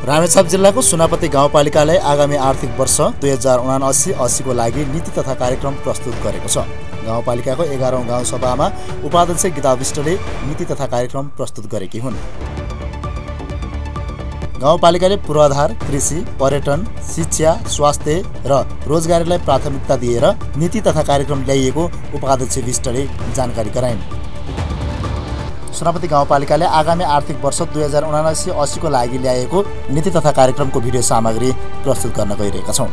रामेछाप जिल्लाको सुनापति गाउँपालिकाले आगामी आर्थिक वर्ष 2079-80 को लागि नीति तथा कार्यक्रम प्रस्तुत गरेको छ। गाउँपालिकाको 11औं गाउँसभामा उपाध्यक्ष गीता विष्टले नीति तथा कार्यक्रम प्रस्तुत गरेकी हुन्। गाउँपालिकाले पूर्वाधार, कृषि, पर्यटन, शिक्षा, स्वास्थ्य र रोजगारीलाई प्राथमिकता दिएर नीति तथा कार्यक्रम ल्याइएको उपाध्यक्ष विष्टले जानकारी गराइन्। सुनापति गाउँपालिकाले आगामी आर्थिक वर्ष 2079-80 को लागि ल्याएको नीति तथा कार्यक्रमको भिडियो सामग्री प्रस्तुत गर्न गइरहेका छौं।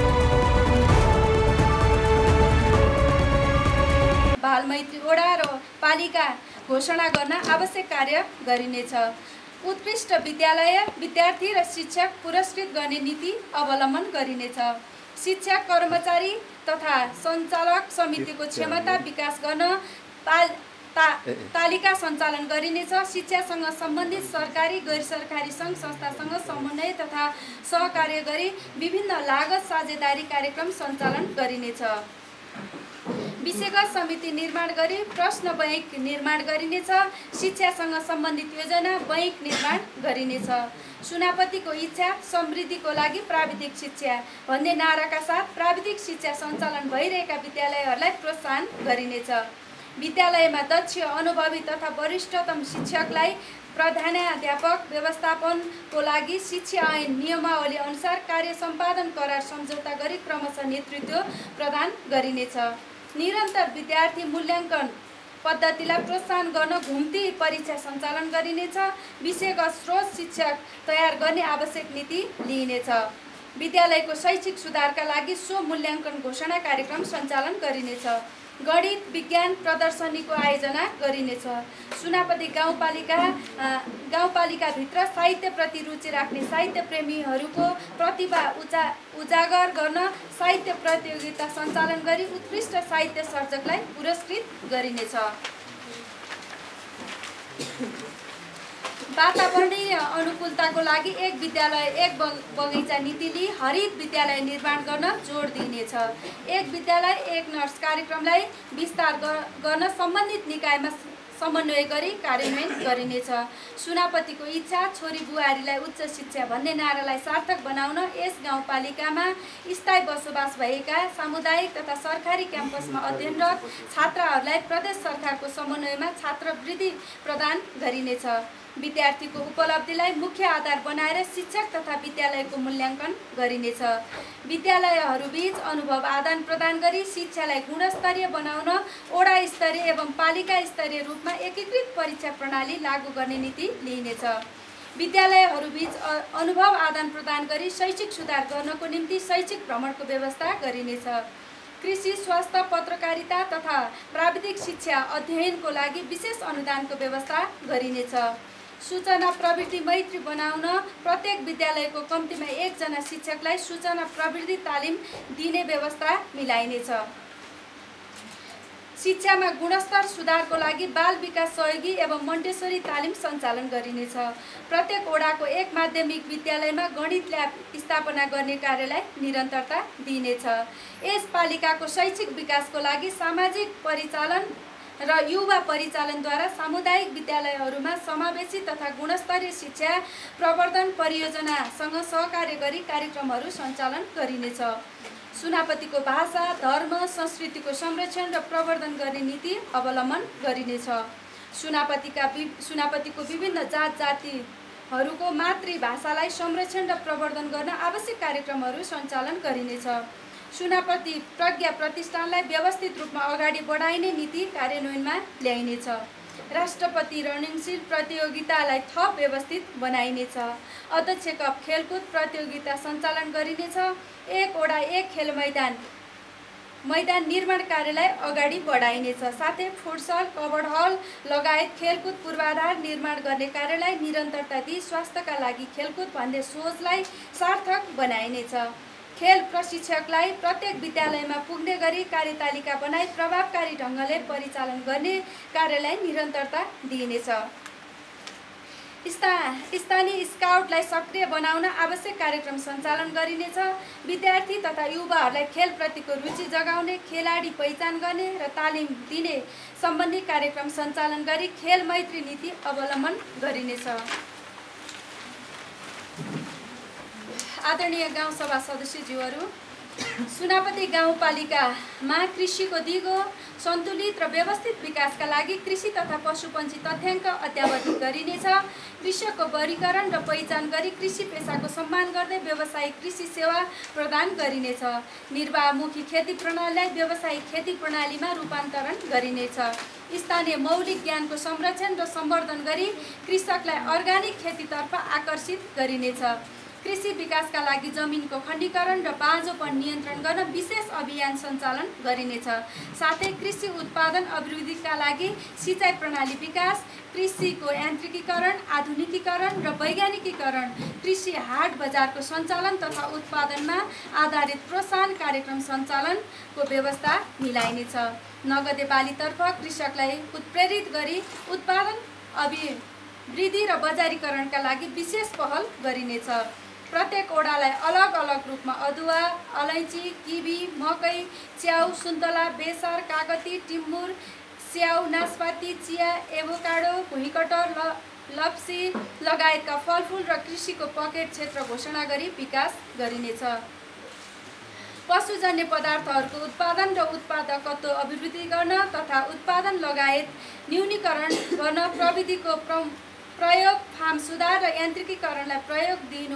बाल मैत्री वडा र पालिका घोषणा गर्न आवश्यक कार्य गरिनेछ। उत्कृष्ट विद्यालय, विद्यार्थी र शिक्षक पुरस्कृत गर्ने नीति अवलम्बन गरिनेछ। शिक्षक कर्मचारी तथा सञ्चालक समितिको क्षमता विकास गर्न तालिका सञ्चालन गरिनेछ। शिक्षासँग सम्बन्धित सरकारी, गैर सरकारी सङ्घ संस्थासँग समन्वय तथा सहकार्य गरी विभिन्न लागत साझेदारी कार्यक्रम सञ्चालन गरिनेछ। विषयगत समिति निर्माण गरी प्रश्न बैंक निर्माण गरिनेछ। शिक्षासँग सम्बन्धित योजना बैंक निर्माण गरिनेछ। सुनापतिको इच्छा समृद्धिको लागि प्राविधिक शिक्षा भन्ने नाराका साथ प्राविधिक शिक्षा सञ्चालन भइरहेका विद्यालयहरूलाई प्रोत्साहन गरिनेछ। विद्यालयमा दक्ष, अनुभवी तथा वरिष्ठतम शिक्षकलाई प्रधानाध्यापक व्यवस्थापनको लागि शिक्षा ऐन नियमावली अनुसार कार्य सम्पादन करार सम्झौता गरी क्रमशः नेतृत्व प्रदान गरिनेछ। निरन्तर विद्यार्थी मूल्याङ्कन पद्धतिलाई प्रोत्साहन गर्न घुम्ती परीक्षा सञ्चालन गरिनेछ। विषयगत स्रोत शिक्षक तयार गर्ने आवश्यक नीति लिइनेछ। विद्यालयको शैक्षिक सुधारका लागि स्व मूल्याङ्कन घोषणा कार्यक्रम सञ्चालन गरिनेछ। गणित विज्ञान प्रदर्शनीको आयोजना गरिनेछ। सुनापति गाउँपालिकाभित्र साहित्यप्रति रुचि राख्ने साहित्य प्रेमीहरूको प्रतिभा उजागर गर्न साहित्य प्रतियोगिता सञ्चालन गरी उत्कृष्ट साहित्य सर्जकलाई पुरस्कृत गरिनेछ। वातावरणीय अनुकूलताको लागि एक विद्यालय एक बगैँचा नीति लिई हरित विद्यालय निर्माण गर्न जोड दिइनेछ। एक विद्यालय एक नर्स कार्यक्रमलाई विस्तार गर्न सम्बन्धित निकायमा समन्वय गरी कार्यान्वयन गरिनेछ। सुनापतिको इच्छा छोरी बुहारीलाई उच्च शिक्षा भन्ने नारालाई सार्थक बनाउन यस गाउँपालिकामा स्थायी बसोबास भएका सामुदायिक तथा सरकारी क्याम्पसमा अध्ययनरत छात्राहरूलाई प्रदेश सरकारको समन्वयमा छात्रवृत्ति प्रदान गरिनेछ। विद्यार्थीको उपलब्धिलाई मुख्य आधार बनाएर शिक्षक तथा विद्यालयको मूल्याङ्कन गरिनेछ। विद्यालयहरूबीच अनुभव आदान प्रदान गरी शिक्षालाई गुणस्तरीय बनाउन वडा स्तरीय एवं पालिका स्तरीय रूपमा एकीकृत परीक्षा प्रणाली लागू गर्ने नीति लिइनेछ। विद्यालयहरूबीच अनुभव आदान प्रदान गरी शैक्षिक सुधार गर्नको निम्ति शैक्षिक भ्रमणको व्यवस्था गरिनेछ। कृषि, स्वास्थ्य, पत्रकारिता तथा प्राविधिक शिक्षा अध्ययनको लागि विशेष अनुदानको व्यवस्था गरिनेछ। सूचना प्रविधि मैत्री बनाउन प्रत्येक विद्यालयको कम्तीमा एकजना शिक्षकलाई सूचना प्रविधि तालिम दिने व्यवस्था मिलाइनेछ। शिक्षामा गुणस्तर सुधारको लागि बाल विकास सहयोगी एवं मन्टेश्वरी तालिम सञ्चालन गरिनेछ। प्रत्येक वडाको एक माध्यमिक विद्यालयमा गणित ल्याब स्थापना गर्ने कार्यलाई निरन्तरता दिइनेछ। यस पालिकाको शैक्षिक विकासको लागि सामाजिक परिचालन र युवा परिचालनद्वारा सामुदायिक विद्यालयहरूमा समावेशी तथा गुणस्तरीय शिक्षा प्रवर्धन परियोजनासँग सहकार्य गरी कार्यक्रमहरू सञ्चालन गरिनेछ। सुनापतिको भाषा, धर्म, संस्कृतिको संरक्षण र प्रवर्धन गर्ने नीति अवलम्बन गरिनेछ। सुनापतिको विभिन्न जात जातिहरूको मातृभाषालाई संरक्षण र प्रवर्धन गर्न आवश्यक कार्यक्रमहरू सञ्चालन गरिनेछ। सुनापति प्रज्ञा प्रतिष्ठानलाई व्यवस्थित रूपमा अगाडि बढाइने नीति कार्यान्वयनमा ल्याइनेछ। राष्ट्रपति रणशील प्रतियोगितालाई थप व्यवस्थित बनाइनेछ। अध्यक्ष कप खेलकुद प्रतियोगिता सञ्चालन गरिनेछ। एक वडा एक खेल मैदान निर्माण कार्यलाई अगाडि बढाइनेछ। साथै फुटसल, कबड हल लगायत खेलकुद पूर्वाधार निर्माण गर्ने कार्यलाई निरन्तरता दिई स्वास्थ्यका लागि खेलकुद भन्ने सोचलाई सार्थक बनाइनेछ। खेल प्रशिक्षकलाई प्रत्येक विद्यालयमा पुग्ने गरी कार्यतालिका बनाई प्रभावकारी ढङ्गले परिचालन गर्ने कार्यलाई निरन्तरता दिइनेछ। स्थानीय स्काउटलाई सक्रिय बनाउन आवश्यक कार्यक्रम सञ्चालन गरिनेछ। विद्यार्थी तथा युवाहरूलाई खेलप्रतिको रुचि जगाउने, खेलाडी पहिचान गर्ने र तालिम दिने सम्बन्धी कार्यक्रम सञ्चालन गरी खेल मैत्री नीति अवलम्बन गरिनेछ। आदरणीय गाउँसभा सदस्यज्यूहरू, सुनापति गाउँपालिकामा कृषिको दिगो सन्तुलित र व्यवस्थित विकासका लागि कृषि तथा पशुपन्छी तथ्याङ्क अद्यावधिक गरिनेछ। कृषकको वर्गीकरण र पहिचान गरी कृषि पेसाको सम्मान गर्दै व्यावसायिक कृषि सेवा प्रदान गरिनेछ। निर्वाहमुखी खेती प्रणालीलाई व्यावसायिक खेती प्रणालीमा रूपान्तरण गरिनेछ। स्थानीय मौलिक ज्ञानको संरक्षण र सम्वर्धन गरी कृषकलाई अर्गानिक खेतीतर्फ आकर्षित गरिनेछ। कृषि विकासका लागि जमिनको खण्डीकरण र बाँझोपन नियन्त्रण गर्न विशेष अभियान सञ्चालन गरिनेछ। साथै कृषि उत्पादन अभिवृद्धिका लागि सिँचाइ प्रणाली विकास, कृषिको यान्त्रिकीकरण, आधुनिकीकरण र वैज्ञानिकीकरण, कृषि हाट बजारको सञ्चालन तथा उत्पादनमा आधारित प्रोत्साहन कार्यक्रम सञ्चालनको व्यवस्था मिलाइनेछ। नगदे बालीतर्फ कृषकलाई उत्प्रेरित गरी उत्पादन अभिवृद्धि र बजारीकरणका लागि विशेष पहल गरिनेछ। प्रत्येक ओडालाई अलग अलग रूपमा अदुवा, अलैँची, किवी, मकै, च्याउ, सुन्तला, बेसार, कागती, टिम्बुर, स्याउ, नास्पाती, चिया, एभोकाडो, भुइँकटहर, लप्सी लगायतका फलफुल र कृषिको पकेट क्षेत्र घोषणा गरी विकास गरिनेछ। पशुजन्य पदार्थहरूको उत्पादन र उत्पादकत्व अभिवृद्धि गर्न तथा उत्पादन लगायत न्यूनीकरण गर्न प्रविधिको प्रयोग, फार्म सुधार र यान्त्रिकीकरणलाई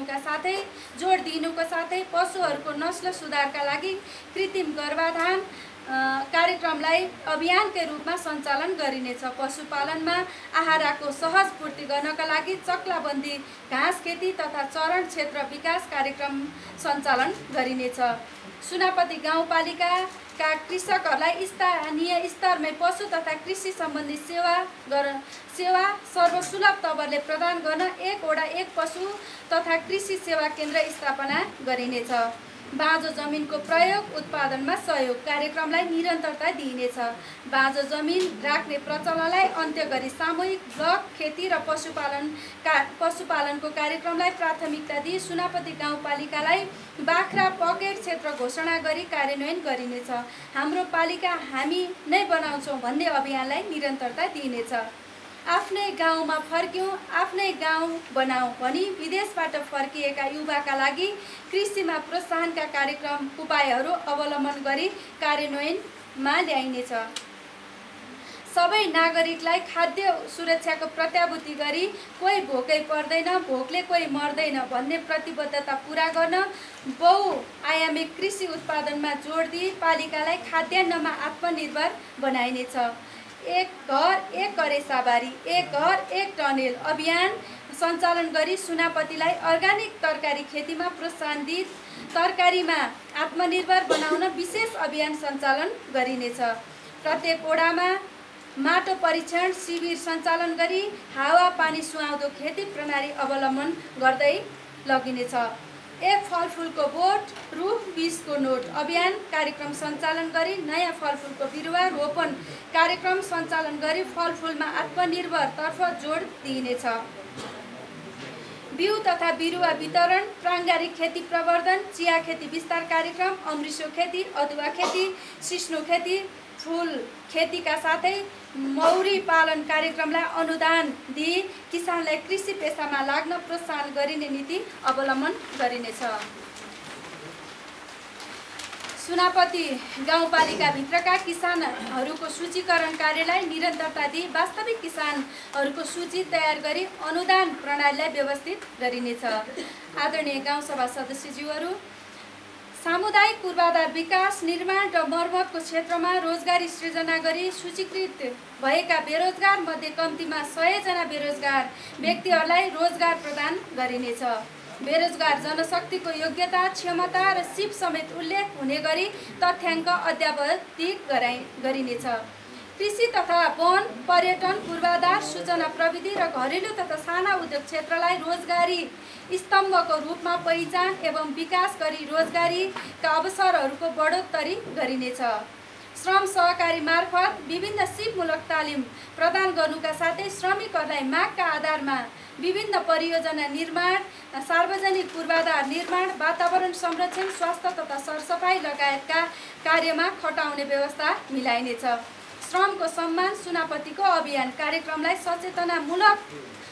जोड दिनुका साथै पशुहरूको नस्ल सुधारका लागि कृत्रिम गर्भाधान कार्यक्रमलाई अभियानकै रूपमा सञ्चालन गरिनेछ। पशुपालनमा आहाराको सहज पूर्ति गर्नका लागि चक्लाबन्दी घाँस खेती तथा चरण क्षेत्र विकास कार्यक्रम सञ्चालन गरिनेछ। सुनापति गाउँपालिकाका कृषकहरूलाई स्थानीय स्तरमै पशु तथा कृषि सम्बन्धी सेवा सर्वसुलभ तवरले प्रदान गर्न एक वडा एक पशु तथा कृषि सेवा केन्द्र स्थापना गरिनेछ। बाँझो जमिनको प्रयोग उत्पादनमा सहयोग कार्यक्रमलाई निरन्तरता दिइनेछ। बाँझो जमिन राख्ने प्रचलनलाई अन्त्य गरी सामूहिक ब्लक खेती र पशुपालनको कार्यक्रमलाई प्राथमिकता दिई सुनापति गाउँपालिकालाई बाख्रा पकेट क्षेत्र घोषणा गरी कार्यान्वयन गरिनेछ। हाम्रो पालिका हामी नै बनाउँछौँ भन्ने अभियानलाई निरन्तरता दिइनेछ। आफ्नै गाउँमा फर्क्यौँ, आफ्नै गाउँ बनाऊ भनी विदेशबाट फर्किएका युवाका लागि कृषिमा प्रोत्साहनका कार्यक्रम उपायहरू अवलम्बन गरी कार्यान्वयनमा ल्याइनेछ। सबै नागरिकलाई खाद्य सुरक्षाको प्रत्याभूति गरी कोही भोकै पर्दैन, भोकले कोही मर्दैन भन्ने प्रतिबद्धता पूरा गर्न बहुआयामिक कृषि उत्पादनमा जोड दिई पालिकालाई खाद्यान्नमा आत्मनिर्भर बनाइनेछ। एक घर एक करेसाबारी, एक घर एक टनेल अभियान सञ्चालन गरी सुनापतिलाई अर्गानिक तरकारी खेतीमा प्रोत्साहन दिई तरकारीमा आत्मनिर्भर बनाउन विशेष अभियान सञ्चालन गरिनेछ। प्रत्येक ओडामा माटो परीक्षण शिविर सञ्चालन गरी हावा पानी सुहाउँदो खेती प्रणाली अवलम्बन गर्दै लगिनेछ। एक फलफुलको बोट रुख बीजको नोट अभियान कार्यक्रम सञ्चालन गरी नयाँ फलफुलको बिरुवा रोपन कार्यक्रम सञ्चालन गरी फलफुलमा आत्मनिर्भरतर्फ जोड दिइनेछ। बिउ तथा बिरुवा वितरण, प्राङ्गारिक खेती प्रवर्धन, चिया खेती विस्तार कार्यक्रम, अमृसो खेती, अदुवा खेती, सिस्नो खेती, फुल खेतीका साथै मौरी पालन कार्यक्रमलाई अनुदान दिई किसानलाई कृषि पेसामा लाग्न प्रोत्साहन गरिने नीति अवलम्बन गरिनेछ। सुनापति गाउँपालिकाभित्रका किसानहरूको सूचीकरण कार्यलाई निरन्तरता दिई वास्तविक किसानहरूको सूची तयार गरी अनुदान प्रणालीलाई व्यवस्थित गरिनेछ। आदरणीय गाउँसभा सदस्यज्यूहरू, सामुदायिक पूर्वाधार विकास, निर्माण र मर्मतको क्षेत्रमा रोजगारी सृजना गरी सूचीकृत भएका बेरोजगार मध्ये कम्तीमा 100 जना बेरोजगार व्यक्तिहरूलाई रोजगार प्रदान गरिनेछ। बेरोजगार जनशक्तिको योग्यता, क्षमता र सिप समेत उल्लेख हुने गरी तथ्याङ्क अद्यावधिक गरिनेछ। कृषि तथा वन, पर्यटन, पूर्वाधार, सूचना प्रविधि र घरेलु तथा साना उद्योग क्षेत्रलाई रोजगारी स्तम्भको रूपमा पहिचान एवं विकास गरी रोजगारीका अवसरहरूको बढोत्तरी गरिनेछ। श्रम सहकारी मार्फत विभिन्न सिपमूलक तालिम प्रदान गर्नुका साथै श्रमिकहरूलाई मागका आधारमा विभिन्न परियोजना निर्माण, सार्वजनिक पूर्वाधार निर्माण, वातावरण संरक्षण, स्वास्थ्य तथा सरसफाई लगायतका कार्यमा खटाउने व्यवस्था मिलाइनेछ। श्रमको सम्मान सुनापतिको अभियान कार्यक्रमलाई सचेतनामूलक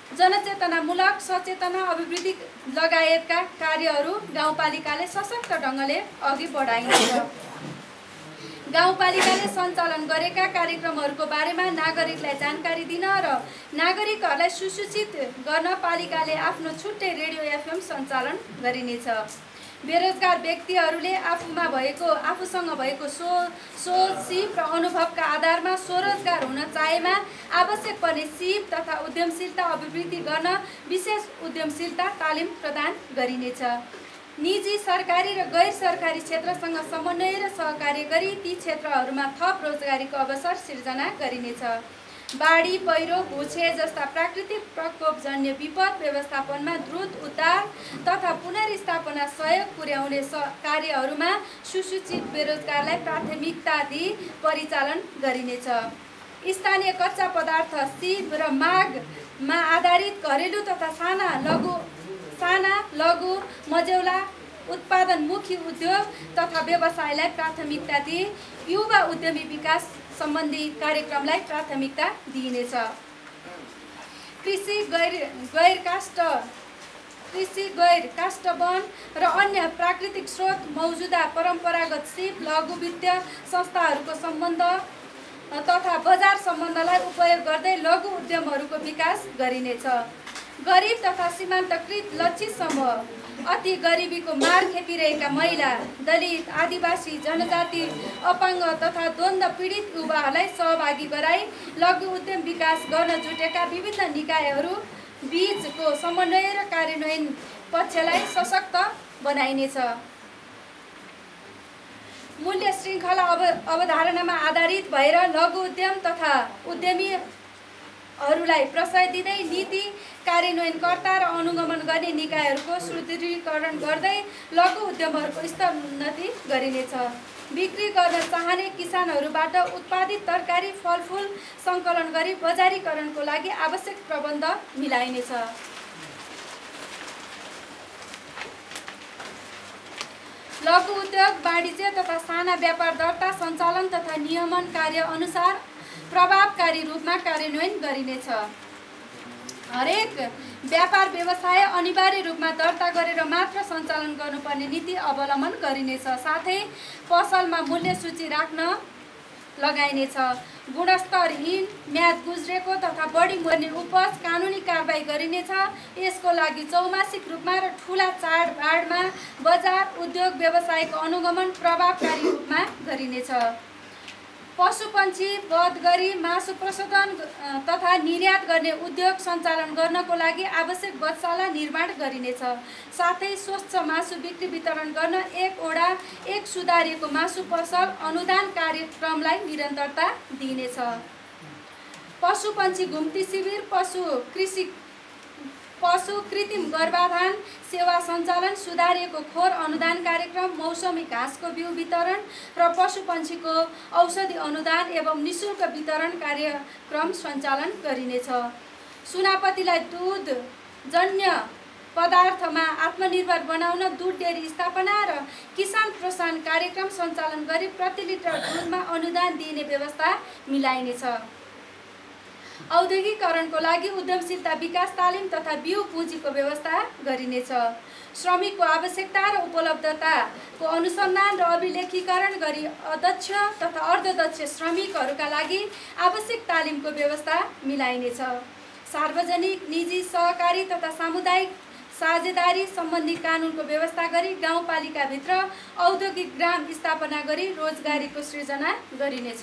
जनचेतनामूलक सचेतना अभिवृद्धि लगायतका कार्यहरू गाउँपालिकाले सशक्त ढङ्गले अघि बढाइन्छ। गाउँपालिकाले सञ्चालन गरेका कार्यक्रमहरूको बारेमा नागरिकलाई जानकारी दिन र नागरिकहरूलाई सुसूचित गर्न पालिकाले आफ्नो छुट्टै रेडियो एफएम सञ्चालन गरिनेछ। बेरोजगार व्यक्तिहरूले आफूसँग भएको सोच, सिप र अनुभवका आधारमा स्वरोजगार हुन चाहेमा आवश्यक पर्ने सिप तथा उद्यमशीलता अभिवृद्धि गर्न विशेष उद्यमशीलता तालिम प्रदान गरिनेछ। निजी, सरकारी र गैर सरकारी क्षेत्रसँग समन्वय र सहकार्य गरी ती क्षेत्रहरूमा थप रोजगारीको अवसर सिर्जना गरिनेछ। बाढी, पहिरो, भूक्षय जस्ता प्राकृतिक प्रकोपजन्य विपद व्यवस्थापनमा द्रुत उद्धार तथा पुनर्स्थापना सहयोग पुर्याउने कार्यहरूमा सुसूचित बेरोजगारलाई प्राथमिकता दिई परिचालन गरिनेछ। स्थानीय कच्चा पदार्थ, सिप र मागमा आधारित घरेलु तथा साना लघु मझौला उत्पादनमुखी उद्योग तथा व्यवसायलाई प्राथमिकता दिई युवा उद्यमी विकास सम्बन्धी कार्यक्रमलाई प्राथमिकता दिइनेछ। कृषि गैर काष्ठवन र अन्य प्राकृतिक स्रोत मौजुदा परम्परागत सिप लघु वित्तीय संस्थाहरूको सम्बन्ध तथा बजार सम्बन्धलाई उपयोग गर्दै लघु उद्यमहरूको विकास गरिनेछ। गरिब तथा सीमान्तकृत लक्षित समूह, अति गरिबीको मार खेपिरहेका महिला, दलित, आदिवासी, जनजाति, अपाङ्ग तथा द्वन्द्व पीडित युवाहरूलाई सहभागी गराई लघु उद्यम विकास गर्न जुटेका विभिन्न निकायहरू बीचको समन्वय र कार्यान्वयन पक्षलाई सशक्त बनाइनेछ। मूल्य श्रृङ्खला अवधारणामा आधारित भएर लघु उद्यम तथा उद्यमीहरूलाई प्रश्रय दिँदै नीति कार्यान्वयनकर्ता र अनुगमन गर्ने निकायहरूको सुदृढीकरण गर्दै लघु उद्यमहरूको स्तरोन्नति गरिनेछ। बिक्री गर्न चाहने किसानहरूबाट उत्पादित तरकारी, फलफुल सङ्कलन गरी बजारीकरणको लागि आवश्यक प्रबन्ध मिलाइनेछ। लघु उद्योग, वाणिज्य तथा साना व्यापार दर्ता, सञ्चालन तथा नियमन कार्य अनुसार प्रभावकारी रूपमा कार्यान्वयन गरिनेछ। हरेक व्यापार व्यवसाय अनिवार्य रूपमा दर्ता गरेर मात्र सञ्चालन गर्नुपर्ने नीति अवलम्बन गरिनेछ। साथै पसलमा मूल्य सूची राख्न लगाइनेछ। गुणस्तरहीन, म्याद गुज्रेको तथा बढी मर्ने उपज कानुनी कारबाही गरिनेछ। यसको लागि चौमासिक रूपमा र ठुला चाडबाडमा बजार उद्योग व्यवसायको अनुगमन प्रभावकारी रूपमा गरिनेछ। पशुपन्छी वध गरी मासु प्रशोधन तथा निर्यात गर्ने उद्योग सञ्चालन गर्नको लागि आवश्यक बधशाला निर्माण गरिनेछ। साथै स्वच्छ मासु बिक्री वितरण गर्न एक सुधारिएको मासु पसल अनुदान कार्यक्रमलाई निरन्तरता दिइनेछ। पशुपन्छी घुम्ती शिविर, पशु कृत्रिम गर्भाधान सेवा सञ्चालन, सुधारिएको खोर अनुदान कार्यक्रम, मौसमी घाँसको बिउ वितरण र पशुपन्छीको औषधि अनुदान एवं निःशुल्क वितरण कार्यक्रम सञ्चालन गरिनेछ। सुनापतिलाई दुधजन्य पदार्थमा आत्मनिर्भर बनाउन दुध डेरी स्थापना र किसान प्रोत्साहन कार्यक्रम सञ्चालन गरी प्रति लिटर दुधमा अनुदान दिइने व्यवस्था मिलाइनेछ। औद्योगिकरणको लागि उद्यमशीलता विकास तालिम तथा बिउ पुँजीको व्यवस्था गरिनेछ। श्रमिकको आवश्यकता र उपलब्धताको अनुसन्धान र अभिलेखीकरण गरी अध्यक्ष तथा अर्धदक्ष श्रमिकहरूका लागि आवश्यक तालिमको व्यवस्था मिलाइनेछ। सार्वजनिक, निजी, सहकारी तथा सामुदायिक साझेदारी सम्बन्धी कानुनको व्यवस्था गरी गाउँपालिकाभित्र औद्योगिक ग्राम स्थापना गरी रोजगारीको सृजना गरिनेछ।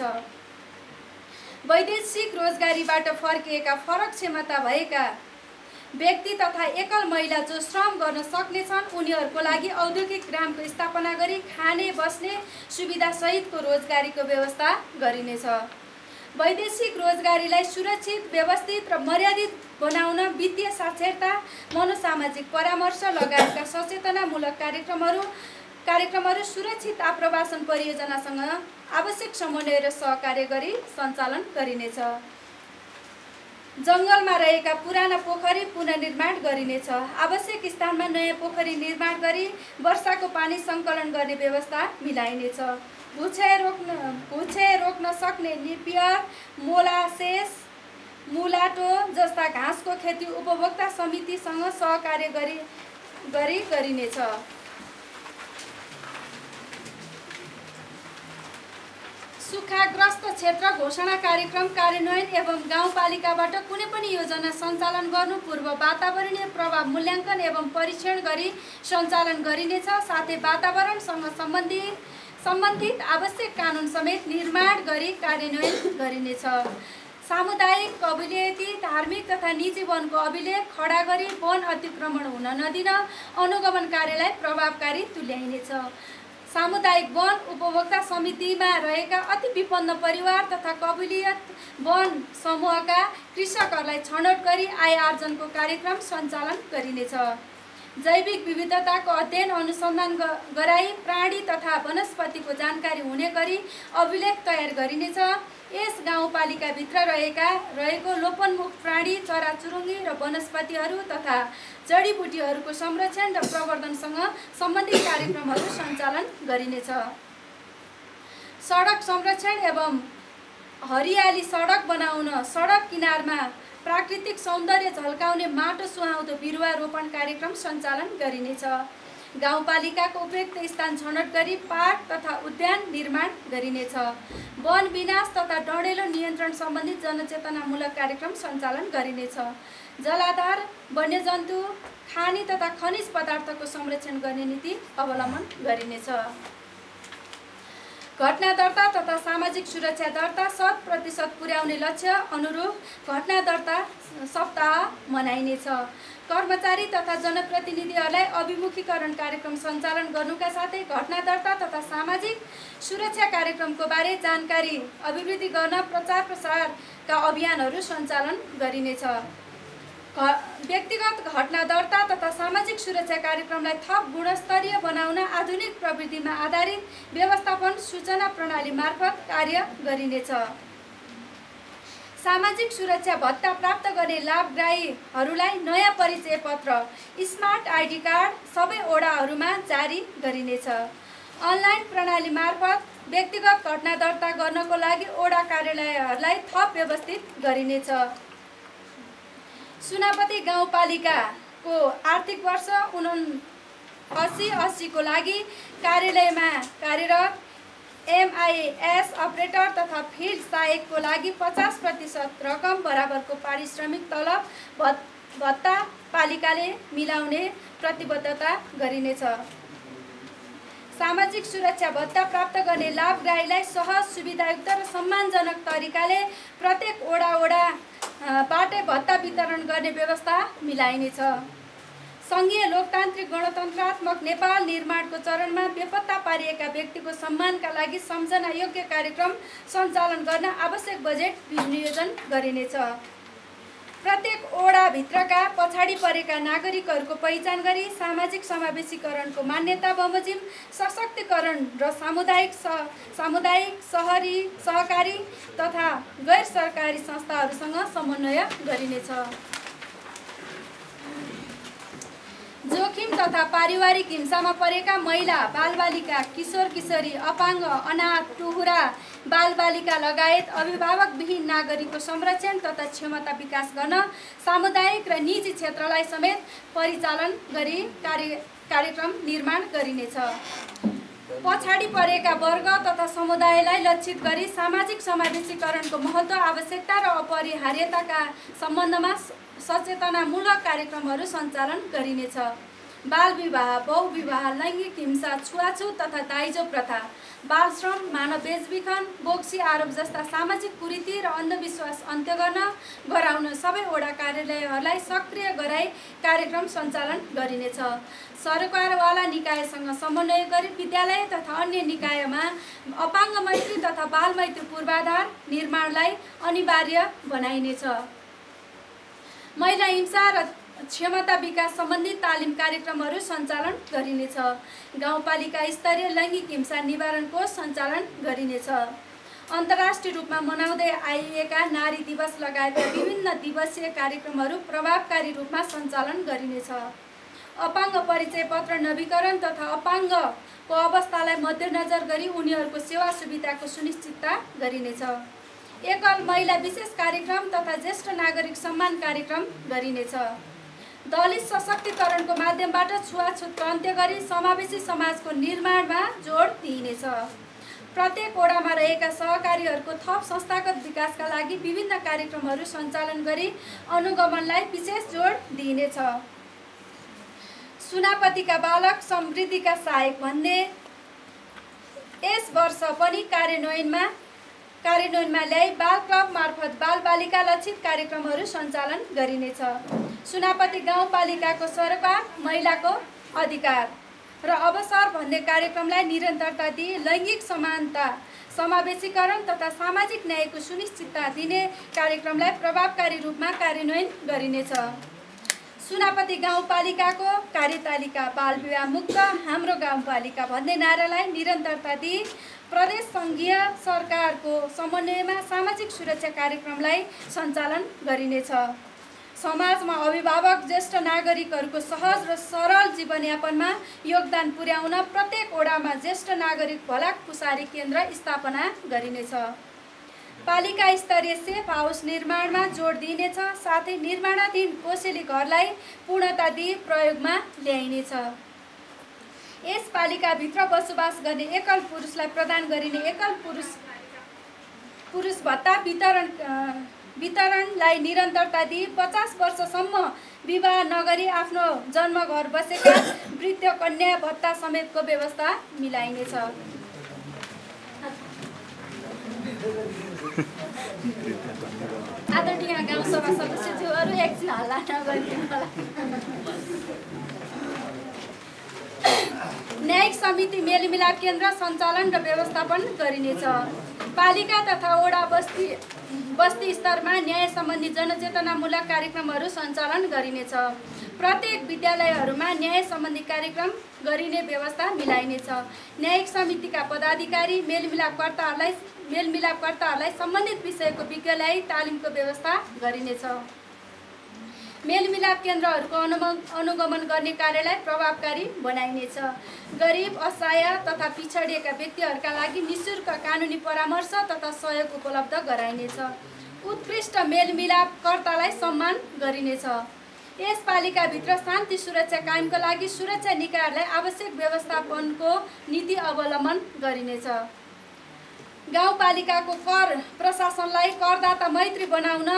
वैदेशिक रोजगारीबाट फर्किएका फरक क्षमता भएका व्यक्ति तथा एकल महिला जो श्रम गर्न सक्नेछन् उनीहरूको लागि औद्योगिक ग्रामको स्थापना गरी खाने बस्ने सुविधा सहितको रोजगारीको व्यवस्था गरिनेछ। वैदेशिक रोजगारीलाई सुरक्षित, व्यवस्थित र मर्यादित बनाउन वित्तीय साक्षरता, मनोसामाजिक परामर्श लगायतका सचेतनामूलक कार्यक्रमहरू सुरक्षित आप्रवासन परियोजनासँग आवश्यक समन्वय र सहकार्य गरी सञ्चालन गरिनेछ। जङ्गलमा रहेका पुराना पोखरी पुनर्निर्माण गरिनेछ। आवश्यक स्थानमा नयाँ पोखरी निर्माण गरी वर्षाको पानी सङ्कलन गर्ने व्यवस्था मिलाइनेछ। भूक्षय रोक्न सक्ने नेपियर, मोलासेस मुलाटो जस्ता घाँसको खेती उपभोक्ता समितिसँग सहकार्य गरी गरिनेछ। सुक्खाग्रस्त क्षेत्र घोषणा कार्यक्रम कार्यान्वयन एवं गाउँपालिकाबाट कुनै पनि योजना सञ्चालन गर्नु पूर्व वातावरणीय प्रभाव मूल्याङ्कन एवं परीक्षण गरी सञ्चालन गरिनेछ। साथै वातावरणसँग सम्बन्धित आवश्यक कानुन समेत निर्माण गरी कार्यान्वयन गरिनेछ। सामुदायिक, कबिलियती, धार्मिक तथा निजी वनको अभिलेख खडा गरी वन अतिक्रमण हुन नदिन अनुगमन कार्यलाई प्रभावकारी तुल्याइनेछ। सामुदायिक वन उपभोक्ता समितिमा रहेका अति विपन्न परिवार तथा कबिलियत वन समूहका कृषकहरूलाई छनौट गरी आय आर्जनको कार्यक्रम सञ्चालन गरिनेछ। जैविक विविधताको अध्ययन अनुसन्धान गराई प्राणी तथा वनस्पतिको जानकारी हुने गरी अभिलेख तयार गरिनेछ। यस गाउँपालिकाभित्र रहेको लोपन्मुख प्राणी, चराचुरुङ्गी र वनस्पतिहरू तथा जडीबुटीहरूको संरक्षण र प्रवर्धनसँग सम्बन्धित कार्यक्रमहरू सञ्चालन गरिनेछ। सडक संरक्षण एवं हरियाली सडक बनाउन सडक किनारमा प्राकृतिक सौन्दर्य झल्काउने माटो सुहाउँदो बिरुवा रोपण कार्यक्रम सञ्चालन गरिनेछ। गाउँपालिकाको उपयुक्त स्थान छनौट गरी पार्क तथा उद्यान निर्माण गरिनेछ। वन विनाश तथा डढेलो नियन्त्रण सम्बन्धी जनचेतनामूलक कार्यक्रम सञ्चालन गरिनेछ। जलाधार, वन्यजन्तु, खानी तथा खनिज पदार्थको संरक्षण गर्ने नीति अवलम्बन गरिनेछ। घटना दर्ता तथा सामाजिक सुरक्षा दर्ता 100% पुर्याउने लक्ष्य अनुरूप घटना दर्ता सप्ताह मनाइनेछ। कर्मचारी तथा जनप्रतिनिधिहरूलाई अभिमुखीकरण कार्यक्रम सञ्चालन गर्नुका साथै घटना दर्ता तथा सामाजिक सुरक्षा कार्यक्रमको बारे जानकारी अभिवृद्धि गर्न प्रचार प्रसारका अभियानहरू सञ्चालन गरिनेछ। व्यक्तिगत घटना दर्ता तथा सामाजिक सुरक्षा कार्यक्रमलाई थप गुणस्तरीय बनाउन आधुनिक प्रविधिमा आधारित व्यवस्थापन सूचना प्रणाली मार्फत कार्य गरिनेछ। सामाजिक सुरक्षा भत्ता प्राप्त गर्ने लाभग्राहीहरूलाई नयाँ परिचय पत्र स्मार्ट आइडी कार्ड सबै ओडाहरूमा जारी गरिनेछ। अनलाइन प्रणाली मार्फत व्यक्तिगत घटना दर्ता गर्नको लागि ओडा कार्यालयहरूलाई थप व्यवस्थित गरिनेछ। सुनापति गाउँपालिकाको आर्थिक वर्ष 79-80 को लागि कार्यालयमा कार्यरत MIS अपरेटर तथा फिल्ड सहायकको लागि 50% रकम बराबरको पारिश्रमिक तलब भत्ता पालिकाले मिलाउने प्रतिबद्धता गरिनेछ। सामाजिक सुरक्षा भत्ता प्राप्त गर्ने लाभग्राहीलाई सहज, सुविधायुक्त र सम्मानजनक तरिकाले प्रत्येक ओडाबाटै भत्ता वितरण गर्ने व्यवस्था मिलाइनेछ। सङ्घीय लोकतान्त्रिक गणतन्त्रात्मक नेपाल निर्माणको चरणमा बेपत्ता पारिएका व्यक्तिको सम्मानका लागि सम्झना योग्य कार्यक्रम सञ्चालन गर्न आवश्यक बजेट विनियोजन गरिनेछ। प्रत्येक ओडाभित्रका पछाडि परेका नागरिकहरूको पहिचान गरी सामाजिक समावेशीकरणको मान्यता बमोजिम सशक्तिकरण र सामुदायिक सहरी सहकारी तथा गैर सरकारी संस्थाहरूसँग समन्वय गरिनेछ। जोखिम तथा पारिवारिक हिंसामा परेका महिला, बालबालिका, किशोर किशोरी, अपाङ्ग, अनाथ, टुहुरा बालबालिका लगायत अभिभावकविहीन नागरिकको संरक्षण तथा क्षमता विकास गर्न सामुदायिक र निजी क्षेत्रलाई समेत परिचालन गरी कार्यक्रम निर्माण गरिनेछ। पछाडि परेका वर्ग तथा समुदायलाई लक्षित गरी सामाजिक समावेशीकरणको महत्त्व, आवश्यकता र अपरिहार्यताका सम्बन्धमा सचेतनामूलक कार्यक्रमहरू सञ्चालन गरिनेछ। बाल विवाह, बहुविवाह, लैङ्गिक हिंसा, छुवाछुत तथा दाइजो प्रथा, बालश्रम, मानव बेचबिखन, बोक्सी आरोप जस्ता सामाजिक कुरीति र अन्धविश्वास अन्त्य गराउन सबै ओडा कार्यालयहरूलाई सक्रिय गराई कार्यक्रम सञ्चालन गरिनेछ। सरकारवाला निकायसँग समन्वय गरी विद्यालय तथा अन्य निकायमा अपाङ्ग मैत्री तथा बाल मैत्री पूर्वाधार निर्माणलाई अनिवार्य बनाइनेछ। महिला हिंसा र क्षमता विकास सम्बन्धी तालिम कार्यक्रमहरू सञ्चालन गरिनेछ। गाउँपालिका स्तरीय लैङ्गिक हिंसा निवारण कोष सञ्चालन गरिनेछ। अन्तर्राष्ट्रिय रूपमा मनाउँदै आइएका नारी दिवस लगायतका विभिन्न दिवसीय कार्यक्रमहरू प्रभावकारी रूपमा सञ्चालन गरिनेछ। अपाङ्ग परिचय पत्र नवीकरण तथा अपाङ्गको अवस्थालाई मध्यनजर गरी उनीहरूको सेवा सुविधाको सुनिश्चितता गरिनेछ। एकल महिला विशेष कार्यक्रम तथा ज्येष्ठ नागरिक सम्मान कार्यक्रम गरिनेछ। दलित सशक्तिकरणको माध्यमबाट छुवाछुतको अन्त्य गरी समावेशी समाजको निर्माणमा जोड दिइनेछ। प्रत्येक वडामा रहेका सहकारीहरूको थप संस्थागत विकासका लागि विभिन्न कार्यक्रमहरू सञ्चालन गरी अनुगमनलाई विशेष जोड दिइनेछ। सुनापतिका बालक समृद्धिका सहायक भन्ने यस वर्ष पनि कार्यान्वयनमा ल्याई बाल क्लब मार्फत बालबालिका लक्षित कार्यक्रमहरू सञ्चालन गरिनेछ। सुनापति गाउँपालिकाको सरोकार महिलाको अधिकार र अवसर भन्ने कार्यक्रमलाई निरन्तरता दिई लैङ्गिक समानता, समावेशीकरण तथा सामाजिक न्यायको सुनिश्चितता दिने कार्यक्रमलाई प्रभावकारी रूपमा कार्यान्वयन गरिनेछ। सुनापति गाउँपालिकाको कार्यतालिका बाल विवाह मुक्त हाम्रो गाउँपालिका भन्ने नारालाई निरन्तरता दिई प्रदेश सङ्घीय सरकारको समन्वयमा सामाजिक सुरक्षा कार्यक्रमलाई सञ्चालन गरिनेछ। समाजमा अभिभावक ज्येष्ठ नागरिकहरूको सहज र सरल जीवनयापनमा योगदान पुर्याउन प्रत्येक वडामा ज्येष्ठ नागरिक भलाकुसारी केन्द्र स्थापना गरिनेछ। पालिका स्तरीय सेफ हाउस निर्माणमा जोड दिइनेछ। साथै निर्माणाधीन कोसेली घरलाई पूर्णता दिई प्रयोगमा ल्याइनेछ। यस पालिकाभित्र बसोबास गर्ने एकल पुरुषलाई प्रदान गरिने एकल पुरुष भत्ता वितरणलाई निरन्तरता दिई 50 वर्षसम्म विवाह नगरी आफ्नो जन्मघर बसेका वृद्ध कन्या भत्ता समेतको व्यवस्था मिलाइनेछ। आदरणीय गाउँसभा सदस्यज्यूहरू एकछिन हल्ला नगरिदिनु होला। न्यायिक समिति मेलमिलाप केन्द्र सञ्चालन र व्यवस्थापन गरिनेछ। पालिका तथा वडा बस्ती स्तरमा न्याय सम्बन्धी जनचेतनामूलक कार्यक्रमहरू सञ्चालन गरिनेछ। प्रत्येक विद्यालयहरूमा न्याय सम्बन्धी कार्यक्रम गरिने व्यवस्था मिलाइनेछ। न्यायिक समितिका पदाधिकारी मेलमिलापकर्ताहरूलाई सम्बन्धित विषयको विज्ञलाई तालिमको व्यवस्था गरिनेछ। मेलमिलाप केन्द्रहरूको अनुगमन गर्ने कार्यलाई प्रभावकारी बनाइनेछ। गरिब, असहाय तथा पिछडिएका व्यक्तिहरूका लागि निःशुल्क कानुनी परामर्श तथा सहयोग उपलब्ध गराइनेछ। उत्कृष्ट मेलमिलापकर्तालाई सम्मान गरिनेछ। यस पालिकाभित्र शान्ति सुरक्षा कायमका लागि सुरक्षा निकायहरूलाई आवश्यक व्यवस्थापनको नीति अवलम्बन गरिनेछ। गाउँपालिकाको कर प्रशासनलाई करदाता मैत्री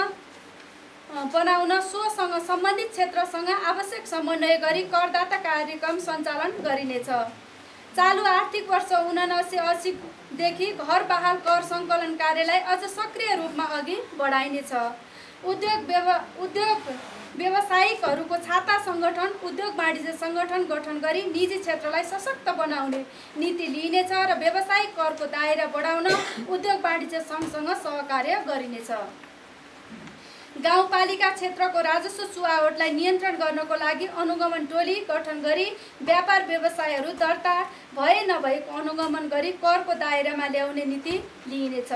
बनाउन सोसँग सम्बन्धित क्षेत्रसँग आवश्यक समन्वय गरी करदाता कार्यक्रम सञ्चालन गरिनेछ। चालु आर्थिक वर्ष 7980 देखि घर बहाल कर सङ्कलन कार्यलाई अझ सक्रिय रूपमा अघि बढाइनेछ। उद्योग व्यवसायिकहरूको छाता सङ्गठन, उद्योग वाणिज्य सङ्गठन गठन गरी निजी क्षेत्रलाई सशक्त बनाउने नीति लिइनेछ र व्यावसायिक करको दायरा बढाउन उद्योग वाणिज्य सङ्घसँग सहकार्य गरिनेछ। गाउँपालिका क्षेत्रको राजस्व चुहावटलाई नियन्त्रण गर्नको लागि अनुगमन टोली गठन गरी व्यापार व्यवसायहरू दर्ता भए नभएको अनुगमन गरी करको दायरामा ल्याउने नीति लिइनेछ।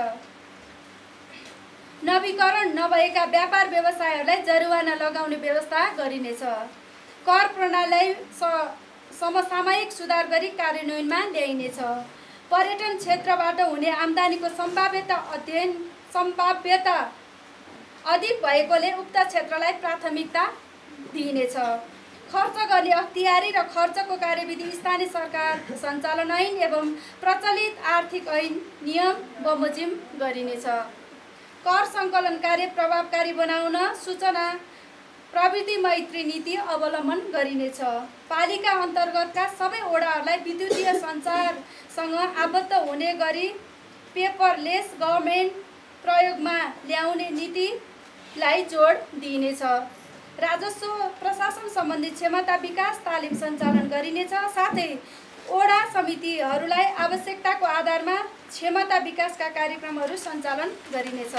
नवीकरण नभएका व्यापार व्यवसायहरूलाई जरिवाना लगाउने व्यवस्था गरिनेछ। कर प्रणालीलाई समसामयिक सुधार गरी कार्यान्वयनमा ल्याइनेछ। पर्यटन क्षेत्रबाट हुने आम्दानीको सम्भाव्यता अधिक भएकोले उक्त क्षेत्रलाई प्राथमिकता दिइनेछ। खर्च गर्ने अख्तियारी र खर्चको कार्यविधि स्थानीय सरकार सञ्चालन ऐन एवं प्रचलित आर्थिक ऐन नियम बमोजिम गरिनेछ। कर सङ्कलन कार्य प्रभावकारी बनाउन सूचना प्रविधि मैत्री नीति अवलम्बन गरिनेछ। पालिका अन्तर्गतका सबै वडाहरूलाई विद्युतीय सञ्चारसँग आबद्ध हुने गरी पेपरलेस गभर्मेन्ट प्रयोगमा ल्याउने नीतिलाई जोड दिइनेछ। राजस्व प्रशासन सम्बन्धी क्षमता विकास तालिम सञ्चालन गरिनेछ। साथै वडा समितिहरूलाई आवश्यकताको आधारमा क्षमता विकासका कार्यक्रमहरू सञ्चालन गरिनेछ।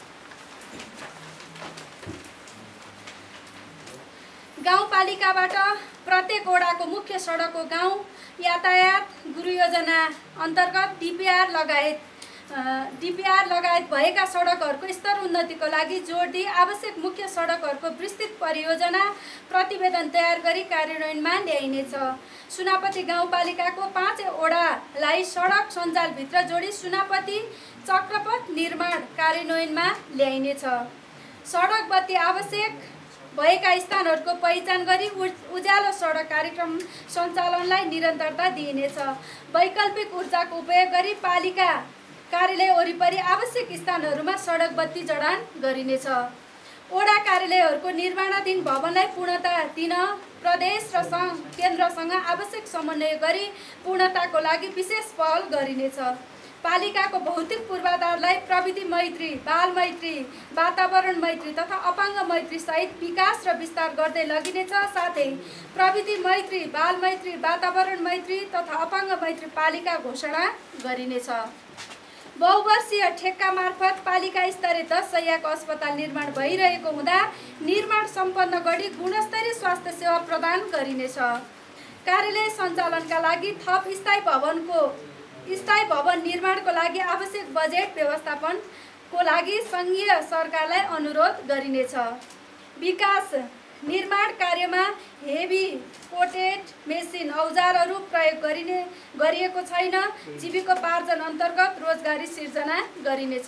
गाउँपालिकाबाट प्रत्येक वडाको मुख्य सडकको गाउँ यातायात गुरु योजना अन्तर्गत डिपिआर लगायत डिपिआर लगायत भएका सडकहरूको स्तर उन्नतिको लागि जोड दिई आवश्यक मुख्य सडकहरूको विस्तृत परियोजना प्रतिवेदन तयार गरी कार्यान्वयनमा ल्याइनेछ। सुनापति गाउँपालिकाको 5 वडालाई सडक सञ्जालभित्र जोडी सुनापति चक्रपथ निर्माण कार्यान्वयनमा ल्याइनेछ। सडक बत्ती आवश्यक भएका स्थानहरूको पहिचान गरी उज्यालो सडक कार्यक्रम सञ्चालनलाई निरन्तरता दिइनेछ। वैकल्पिक ऊर्जाको उपयोग गरी पालिका कार्यालय वरिपरि आवश्यक स्थानहरूमा सडक बत्ती जडान गरिनेछ। वडा कार्यालयहरूको निर्माणाधीन भवनलाई पूर्णता दिन प्रदेश र केन्द्रसँग आवश्यक समन्वय गरी पूर्णताको लागि विशेष पहल गरिनेछ। पालिकाको भौतिक पूर्वाधारलाई प्रविधि मैत्री, बाल मैत्री, वातावरण मैत्री तथा अपाङ्ग मैत्री सहित विकास र विस्तार गर्दै लगिनेछ। साथै प्रविधि मैत्री, बाल मैत्री, वातावरण मैत्री तथा अपाङ्ग मैत्री पालिका घोषणा गरिनेछ। बहुवर्षीय ठेक्का मार्फत पालिका स्तरीय 10 शय्याको अस्पताल निर्माण भइरहेको हुँदा निर्माण सम्पन्न गरी गुणस्तरीय स्वास्थ्य सेवा प्रदान गरिनेछ। कार्यालय सञ्चालनका लागि थप स्थायी भवन निर्माणको लागि आवश्यक बजेट व्यवस्थापनको लागि सङ्घीय सरकारलाई अनुरोध गरिनेछ। विकास निर्माण कार्यमा हेभी कोटेड मेसिन औजारहरू प्रयोग गरिएको छैन। जीविकोपार्जन अन्तर्गत रोजगारी सिर्जना गरिनेछ।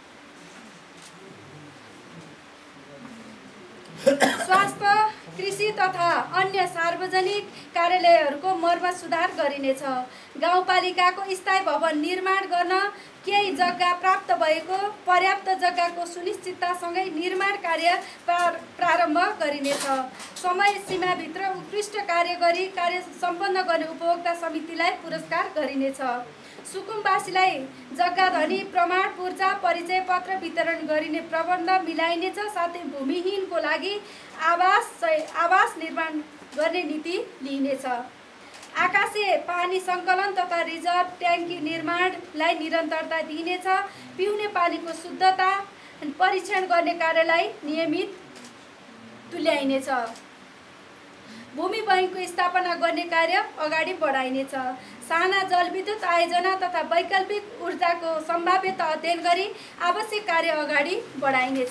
स्वास्थ्य, कृषि तथा अन्य सार्वजनिक कार्यालयहरूको मर्मत सुधार गरिनेछ। गाउँपालिकाको स्थायी भवन निर्माण गर्न केही जग्गा प्राप्त भएको पर्याप्त जग्गाको सुनिश्चिततासँगै निर्माण कार्य प्रारम्भ गरिनेछ। समय सीमाभित्र उत्कृष्ट कार्य गरी कार्य सम्पन्न गर्ने उपभोक्ता समितिलाई पुरस्कार गरिनेछ। सुकुम्बासीलाई जग्गा धनी प्रमाण पूर्जा परिचय पत्र वितरण गरिने प्रबन्ध मिलाइनेछ। साथै भूमिहीनको लागि आवास निर्माण गर्ने नीति लिइनेछ। आकाशे पानी सङ्कलन तथा रिजर्भ ट्याङ्की निर्माणलाई निरन्तरता दिइनेछ। पिउने पानीको शुद्धता परीक्षण गर्ने कार्यलाई नियमित तुल्याइनेछ। भूमि बैङ्कको स्थापना गर्ने कार्य अगाडि बढाइनेछ। साना जलविद्युत आयोजना तथा वैकल्पिक ऊर्जाको सम्भाव्यता अध्ययन गरी आवश्यक कार्य अगाडि बढाइनेछ।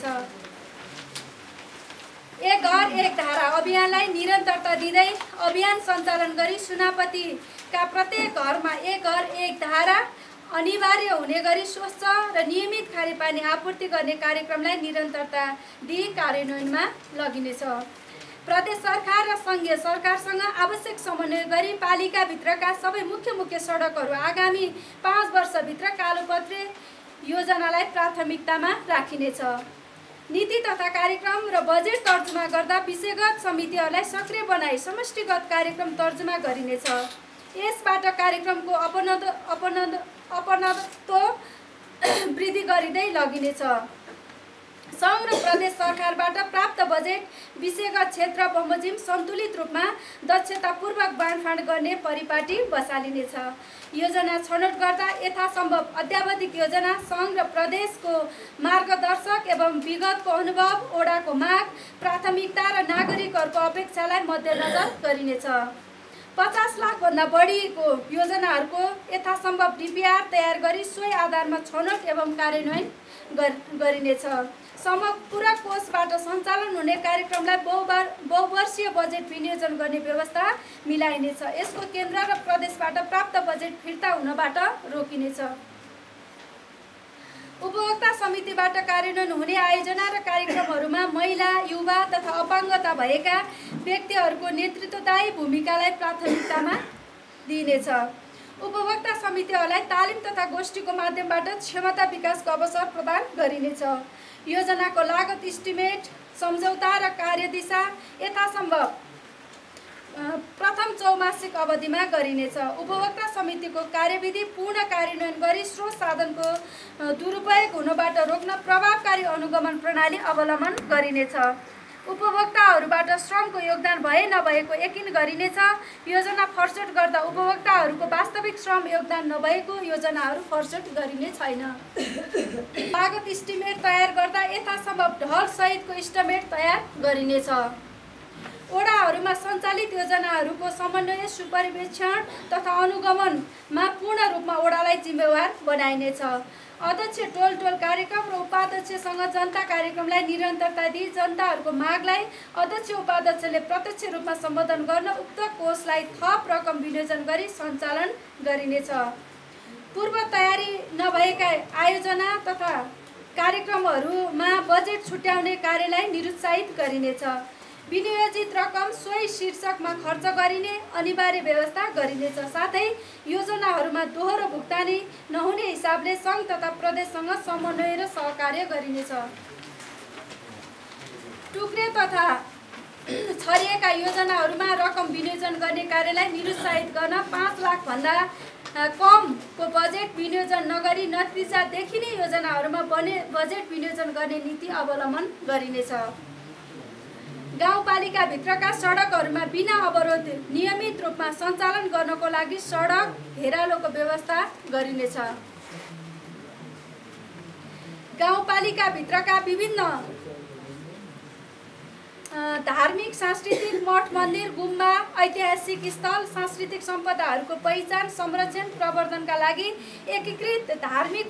एक घर एक धारा अभियानलाई निरन्तरता दिँदै अभियान सञ्चालन गरी सुनापतिका प्रत्येक घरमा एक घर एक धारा अनिवार्य हुने गरी स्वच्छ र नियमित खानेपानी आपूर्ति गर्ने कार्यक्रमलाई निरन्तरता दिई कार्यान्वयनमा लगिनेछ। प्रदेश सरकार र सङ्घीय सरकारसँग आवश्यक समन्वय गरी पालिकाभित्रका सबै मुख्य सडकहरू आगामी 5 वर्षभित्र कालोपत्रे योजनालाई प्राथमिकतामा राखिनेछ। नीति तथा कार्यक्रम र बजेट तर्जुमा गर्दा विषयगत समितिहरूलाई सक्रिय बनाई समष्टिगत कार्यक्रम तर्जुमा गरिनेछ। यसबाट कार्यक्रमको अपनत्व वृद्धि गरिँदै लगिनेछ। सङ्घ र प्रदेश सरकारबाट प्राप्त बजेट विषयगत क्षेत्र बमोजिम सन्तुलित रूपमा दक्षतापूर्वक बाँडफाँड गर्ने परिपाटी बसालिनेछ। योजना छनौट गर्दा यथासम्भव अद्यावधिक योजना सङ्घ र प्रदेशको मार्गदर्शक एवं विगतको अनुभव, ओडाको माग, प्राथमिकता र नागरिकहरूको अपेक्षालाई मध्यनजर गरिनेछ। 50 लाखभन्दा बढीको योजनाहरूको यथासम्भव डिपिआर तयार गरी सोही आधारमा छनौट एवं कार्यान्वयन गरिनेछ। पूरक कोषबाट सञ्चालन हुने कार्यक्रमलाई बहुवर्षीय बजेट विनियोजन गर्ने व्यवस्था मिलाइनेछ। यसको केन्द्र र प्रदेशबाट प्राप्त बजेट फिर्ता हुनबाट रोकिनेछ। उपभोक्ता समितिबाट कार्यान्वयन हुने आयोजना र कार्यक्रमहरूमा महिला, युवा तथा अपाङ्गता भएका व्यक्तिहरूको नेतृत्वदायी भूमिकालाई प्राथमिकतामा दिइनेछ। उपभोक्ता समितिहरूलाई तालिम तथा गोष्ठीको माध्यमबाट क्षमता विकासको अवसर प्रदान गरिनेछ। योजनाको लागत इस्टिमेट, सम्झौता र कार्यदिशा यथासम्भव प्रथम चौमासिक अवधिमा गरिनेछ। उपभोक्ता समितिको कार्यविधि पूर्ण कार्यान्वयन गरी स्रोत साधनको दुरुपयोग हुनबाट रोक्न प्रभावकारी अनुगमन प्रणाली अवलम्बन गरिनेछ। उपभोक्ताहरूबाट श्रमको योगदान भए नभएको यकिन गरिनेछ। योजना फर्सट गर्दा उपभोक्ताहरूको वास्तविक श्रम योगदान नभएको योजनाहरू फर्सट गरिने छैन। लागत इस्टिमेट तयार गर्दा यथासम्भव ढल सहितको इस्टिमेट तयार गरिनेछ। ओडाहरूमा रूपमा सञ्चालित योजनाहरूको समन्वय, सुपरिवेक्षण तथा अनुगमनमा पूर्ण रूपमा ओडालाई जिम्मेवार बनाइनेछ। अध्यक्ष टोल कार्यक्रम र उपाध्यक्षसँग जनता कार्यक्रमलाई निरन्तरता दिई जनताहरूको मागलाई अध्यक्ष उपाध्यक्षले प्रत्यक्ष रूपमा सम्बोधन गर्न उक्त कोषलाई थप रकम विनियोजन गरी सञ्चालन गरिनेछ। पूर्व तयारी नभएका आयोजना तथा कार्यक्रमहरूमा बजेट छुट्याउने कार्यलाई निरुत्साहित गरिनेछ। विनियोजित रकम सोही शीर्षकमा खर्च गरिने अनिवार्य व्यवस्था गरिनेछ। साथै योजनाहरूमा दोहोरो भुक्तानी नहुने हिसाबले सङ्घ तथा प्रदेशसँग समन्वय र सहकार्य गरिनेछ। टुक्रे तथा छरिएका योजनाहरूमा रकम विनियोजन गर्ने कार्यलाई निरुत्साहित गर्न 5 लाखभन्दा कमको बजेट विनियोजन नगरी नतिजा देखिने योजनाहरूमा बजेट विनियोजन गर्ने नीति अवलम्बन गरिनेछ। गाउँपालिकाभित्रका सडकहरूमा बिना अवरोध नियमित रूपमा सञ्चालन गर्नको लागि सडक हेरालोको व्यवस्था गरिनेछ। गाउँपालिकाभित्रका विभिन्न धार्मिक, सांस्कृतिक मठ मन्दिर, गुम्बा, ऐतिहासिक स्थल, सांस्कृतिक सम्पदाहरूको पहिचान, संरक्षण, प्रवर्धनका लागि एकीकृत धार्मिक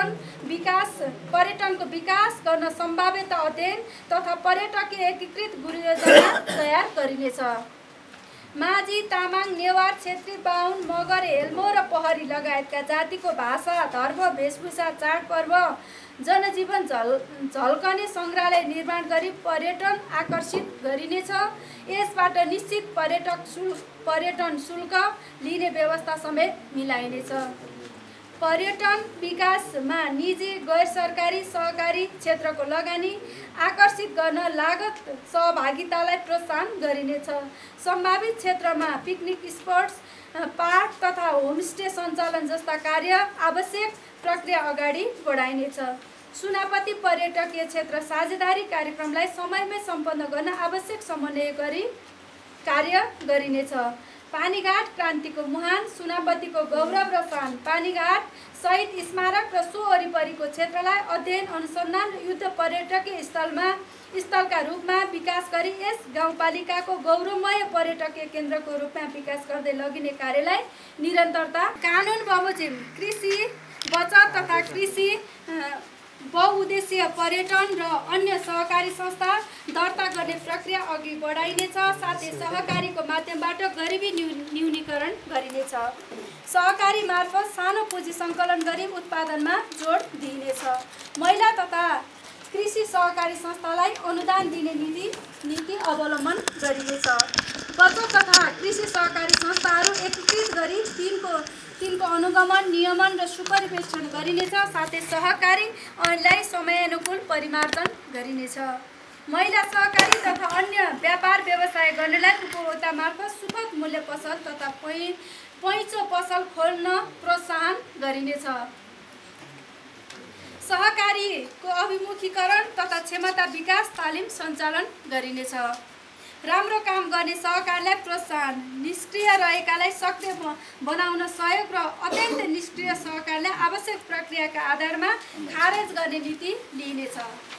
पर्यटनको विकास गर्न सम्भाव्यता अध्ययन तथा पर्यटकीय एकीकृत गुरुयोजना तयार गरिनेछ। माझी, तामाङ, नेवार, छेत्री, बाहुन, मगर, हेल्मो र पहरी लगायतका जातिको भाषा, धर्म, वेशभूषा, चाडपर्व, जनजीवन झल्कने सङ्ग्रहालय निर्माण गरी पर्यटन आकर्षित गरिनेछ। यसबाट निश्चित पर्यटन शुल्क लिने व्यवस्था समेत मिलाइनेछ। पर्यटन विकासमा निजी, गैर सरकारी, सहकारी क्षेत्रको लगानी आकर्षित गर्न लागत सहभागितालाई प्रोत्साहन गरिनेछ। सम्भावित क्षेत्रमा पिकनिक स्पट्स, पार्क तथा होमस्टे सञ्चालन जस्ता कार्य आवश्यक प्रक्रिया अगाडि बढाइनेछ। सुनापति पर्यटकीय क्षेत्र साझेदारी कार्यक्रमलाई समयमै सम्पन्न गर्न आवश्यक समन्वय गरी कार्य गरिनेछ। पानीघाट क्रान्तिको मुहान, सुनापतिको गौरव र शान, पानीघाट सहित स्मारक र सो वरिपरिको क्षेत्रलाई अध्ययन, अनुसन्धान र युद्ध पर्यटकीय स्थलका रूपमा विकास गरी यस गाउँपालिकाको गौरवमय पर्यटकीय केन्द्रको रूपमा विकास गर्दै लगिने कार्यलाई निरन्तरता कानुन बमोजिम कृषि बचत तथा कृषि बहुउद्देश्य पर्यटन र अन्य सहकारी संस्था दर्ता गर्ने प्रक्रिया अघि बढाइनेछ। साथै सहकारीको माध्यमबाट गरिबी न्यूनीकरण गरिनेछ। सहकारी मार्फत सानो पुँजी सङ्कलन गरी उत्पादनमा जोड दिइनेछ। महिला तथा कृषि सहकारी संस्थालाई अनुदान दिने नीति अवलम्बन गरिनेछ। बचत तथा कृषि सहकारी संस्थाहरू एकीकृत गरी तिनको अनुगमन, नियमन र सुपरिवेक्षण गरिनेछ। साथै सहकारी ऐनलाई समयानुकूल परिमार्जन गरिनेछ। महिला सहकारी तथा अन्य व्यापार व्यवसाय गर्नेलाई उपभोक्ता मार्फत सुपथ मूल्य पसल तथा पैँचो पसल खोल्न प्रोत्साहन गरिनेछ। सहकारीको अभिमुखीकरण तथा क्षमता विकास तालिम सञ्चालन गरिनेछ। राम्रो काम गर्ने सहकारीलाई प्रोत्साहन, निष्क्रिय रहेकालाई सक्रिय बनाउन सहयोग र अत्यन्त निष्क्रिय सहकारीलाई आवश्यक प्रक्रियाका आधारमा खारेज गर्ने नीति लिइनेछ।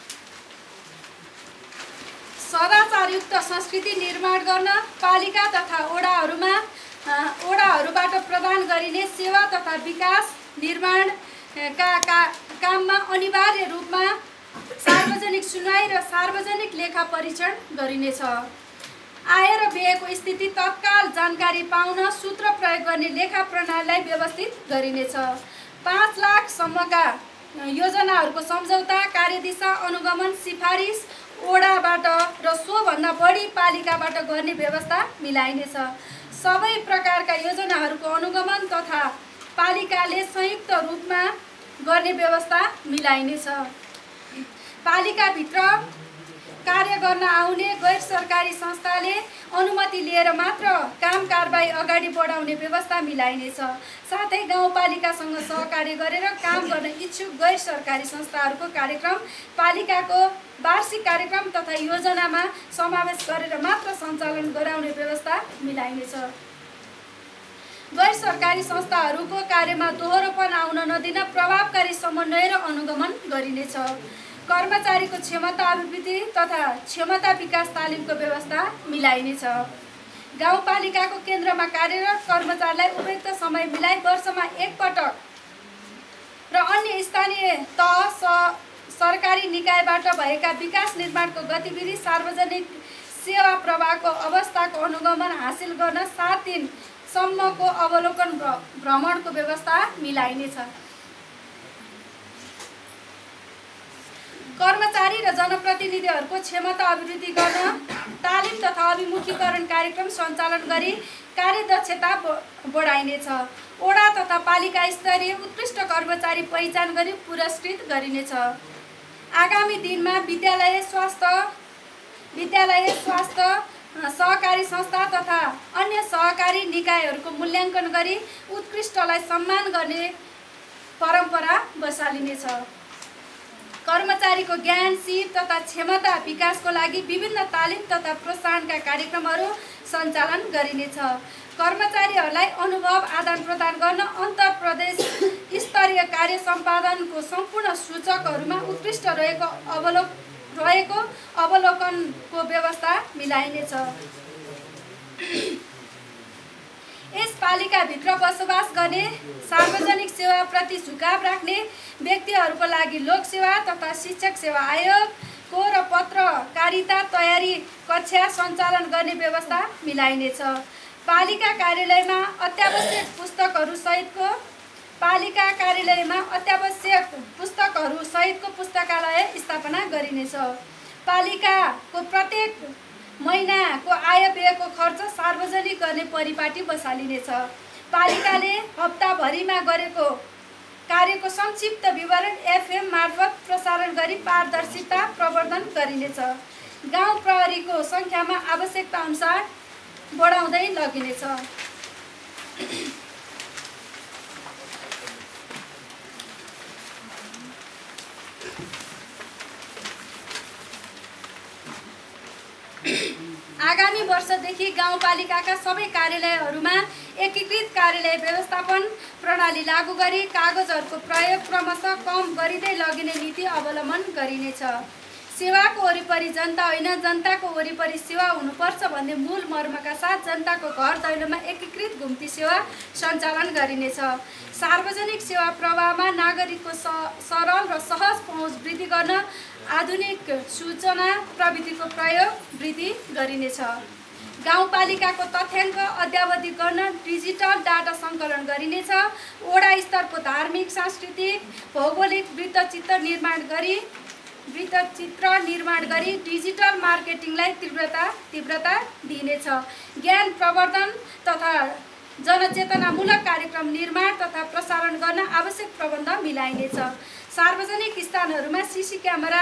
सदाचारयुक्त संस्कृति निर्माण गर्न पालिका तथा ओडाहरूबाट प्रदान गरिने सेवा तथा विकास निर्माणका काममा अनिवार्य रूपमा सार्वजनिक सुनवाई र सार्वजनिक लेखा परीक्षण गरिनेछ। आय र व्ययको स्थिति तत्काल जानकारी पाउन सूत्र प्रयोग गर्ने लेखा प्रणालीलाई व्यवस्थित गरिनेछ। 5 लाखसम्मका योजनाहरूको सम्झौता, कार्यदिशा, अनुगमन, सिफारिस ओडाबाट र सोभन्दा बढी पालिकाबाट गर्ने व्यवस्था मिलाइनेछ। सबै प्रकारका योजनाहरूको अनुगमन तथा पालिकाले संयुक्त रूपमा गर्ने व्यवस्था मिलाइनेछ। पालिकाभित्र कार्य गर्न आउने गैर सरकारी संस्थाले अनुमति लिएर मात्र काम कारबाही अगाडि बढाउने व्यवस्था मिलाइनेछ। साथै गाउँपालिकासँग सहकार्य गरेर काम गर्न इच्छुक गैर सरकारी संस्थाहरूको कार्यक्रम पालिकाको वार्षिक कार्यक्रम तथा योजनामा समावेश गरेर मात्र सञ्चालन गराउने व्यवस्था मिलाइनेछ। गैर सरकारी संस्थाहरूको कार्यमा दोहोरोपन आउन नदिन प्रभावकारी समन्वय र अनुगमन गरिनेछ। कर्मचारीको क्षमता अभिवृद्धि तथा क्षमता विकास तालिमको व्यवस्था मिलाइनेछ। गाउँपालिकाको केन्द्रमा कार्यरत कर्मचारीलाई उपयुक्त समय मिलाई वर्षमा एकपटक र अन्य स्थानीय तह सरकारी निकायबाट भएका विकास निर्माणको गतिविधि सार्वजनिक सेवा प्रवाहको अवस्थाको अनुगमन हासिल गर्न 7 दिनसम्मको अवलोकन भ्रमणको व्यवस्था मिलाइनेछ। कर्मचारी र जनप्रतिनिधिहरूको क्षमता अभिवृद्धि गर्न तालिम तथा अभिमुखीकरण कार्यक्रम सञ्चालन गरी कार्यदक्षता बढाइनेछ। ओडा तथा पालिका स्तरीय उत्कृष्ट कर्मचारी पहिचान गरी पुरस्कृत गरिनेछ। आगामी दिनमा विद्यालय स्वास्थ्य सहकारी संस्था तथा अन्य सहकारी निकायहरूको मूल्याङ्कन गरी उत्कृष्टलाई सम्मान गर्ने परम्परा बसालिनेछ। कर्मचारीको ज्ञान सिप तथा क्षमता विकासको लागि विभिन्न तालिम तथा प्रोत्साहनका कार्यक्रमहरू सञ्चालन गरिनेछ। कर्मचारीहरूलाई अनुभव आदान प्रदान गर्न अन्तर प्रदेश स्तरीय कार्य सम्पादनको सम्पूर्ण सूचकहरूमा उत्कृष्ट रहेको अवलोकनको व्यवस्था मिलाइनेछ। यस पालिकाभित्र बसोबास गर्ने सार्वजनिक सेवाप्रति झुकाव राख्ने व्यक्तिहरूको लागि लोकसेवा तथा शिक्षक सेवा आयोगको र पत्रकारिता तयारी कक्षा सञ्चालन गर्ने व्यवस्था मिलाइनेछ। पालिका कार्यालयमा अत्यावश्यक पुस्तकहरू सहितको पुस्तकालय स्थापना गरिनेछ। पालिकाको प्रत्येक महिनाको आय व्ययको खर्च सार्वजनिक गर्ने परिपाटी बसालिनेछ। पालिकाले हप्ताभरिमा गरेको कार्यको संक्षिप्त विवरण एफएम मार्फत प्रसारण गरी पारदर्शिता प्रवर्धन गरिनेछ। गाउँ प्रहरीको सङ्ख्यामा आवश्यकता अनुसार बढाउँदै लगिनेछ। आगामी वर्षदेखि गाउँपालिकाका सबै कार्यालयहरूमा एकीकृत कार्यालय व्यवस्थापन प्रणाली लागू गरी कागजहरूको प्रयोग क्रमशः कम गरिँदै लगिने नीति अवलम्बन गरिनेछ। सेवाको वरिपरि जनता होइन, जनताको वरिपरि सेवा हुनुपर्छ भन्ने मूल मर्मका साथ जनताको घर दैलोमा एकीकृत घुम्ती सेवा सञ्चालन गरिनेछ। सार्वजनिक सेवा प्रवाहमा नागरिकको सरल र सहज पहुँच वृद्धि गर्न आधुनिक सूचना प्रविधिको प्रयोग वृद्धि गरिनेछ। गाउँपालिकाको तथ्याङ्क अद्यावधिक गर्न डिजिटल डाटा सङ्कलन गरिनेछ। वडा स्तरको धार्मिक, सांस्कृतिक, भौगोलिक वृत्तचित्र निर्माण गरी डिजिटल मार्केटिङलाई तीव्रता दिइनेछ। ज्ञान प्रवर्धन तथा जनचेतनामूलक कार्यक्रम निर्माण तथा प्रसारण गर्न आवश्यक प्रबन्ध मिलाइनेछ। सार्वजनिक स्थानहरूमा सीसी क्यामेरा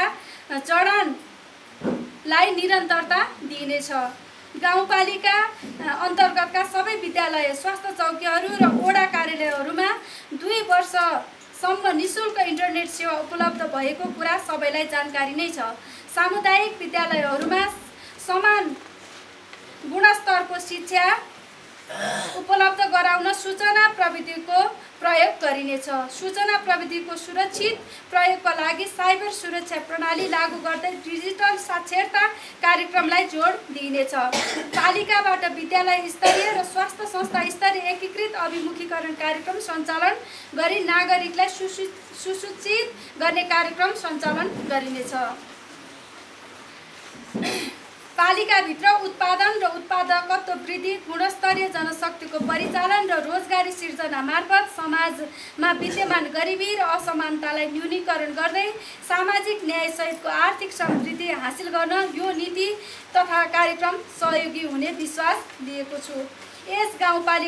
जडानलाई निरन्तरता दिइनेछ। गाउँपालिका अन्तर्गतका सबै विद्यालय, स्वास्थ्य चौकीहरू र वडा कार्यालयहरूमा 2 वर्षसम्म निःशुल्क इन्टरनेट सेवा उपलब्ध भएको कुरा सबैलाई जानकारी नै छ। सामुदायिक विद्यालयहरूमा समान गुणस्तरको शिक्षा उपलब्ध गराउन सूचना प्रविधिको प्रयोग गरिनेछ। सूचना प्रविधिको सुरक्षित प्रयोगका लागि साइबर सुरक्षा प्रणाली लागू गर्दै डिजिटल साक्षरता कार्यक्रमलाई जोड दिइनेछ। पालिकाबाट विद्यालय स्तरीय र स्वास्थ्य संस्था स्तरीय एकीकृत अभिमुखीकरण कार्यक्रम सञ्चालन गरी नागरिकलाई सुसूचित गर्ने कार्यक्रम सञ्चालन गरिनेछ। पालिकाभित्र उत्पादन र उत्पादकत्व वृद्धि, गुणस्तरीय जनशक्तिको परिचालन र रोजगारी सिर्जना मार्फत समाजमा विद्यमान गरिबी र असमानतालाई न्यूनीकरण गर्दै सामाजिक न्यायसहितको आर्थिक समृद्धि हासिल गर्न यो नीति तथा कार्यक्रम सहयोगी हुने विश्वास लिएको छु। यस